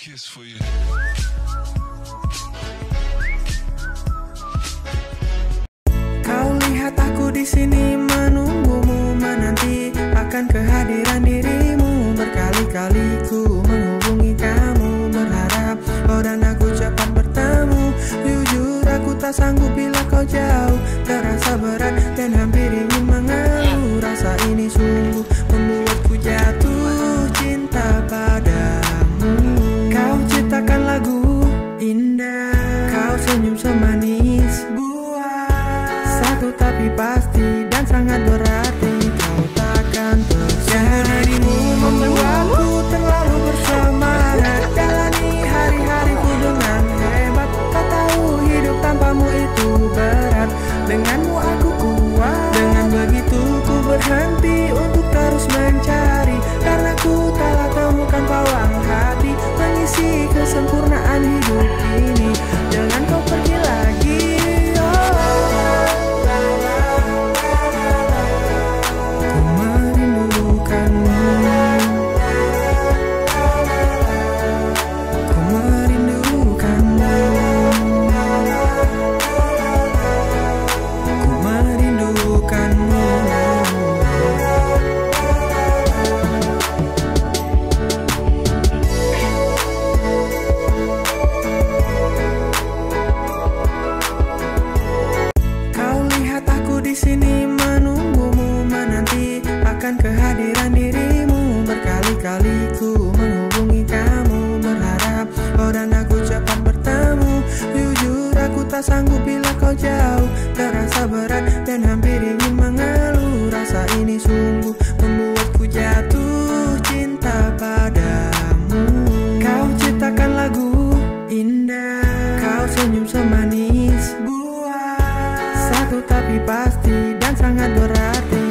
kiss for you. Kau lihat aku di sini menunggumu, menanti akan kehadiran dirimu. Berkali-kali ku menghubungi kamu, berharap kau dan aku cepat bertemu. Jujur aku tak sanggup bila kau jauh, terasa berat dan hampir ingin mengeluh. Rasa ini sungguh membuatku jatuh cinta padamu. Kau ciptakan lagu indah, kau senyum semanis buah. Satu tapi pasti dan sangat berarti, kau takkan terjadi. Dirimu membuatku terlalu bersemangat, jalani hari-hariku dengan hebat. Tak tahu hidup tanpamu itu berat, denganmu aku kuat. Dengan begitu ku berhenti untuk terus mencari, karena ku telah temukan pawang hati mengisi kesempurnaan hidup ini. Jangan kau pergi lagi, ku merindukanmu, ku merindukanmu, ku merindukanmu. Kau lihat aku di sini menunggumu, menanti akan kehadiran dirimu. Berkali-kali ku menghubungi kamu, berharap kau dan aku cepat bertemu. Jujur aku tak sanggup bila kau jauh, terasa berat dan hampir ingin mengeluh. Rasa ini sungguh membuatku jatuh cinta padamu. Kau ciptakan lagu indah, kau senyum semanis buah. Satu tapi pasti dan sangat berarti,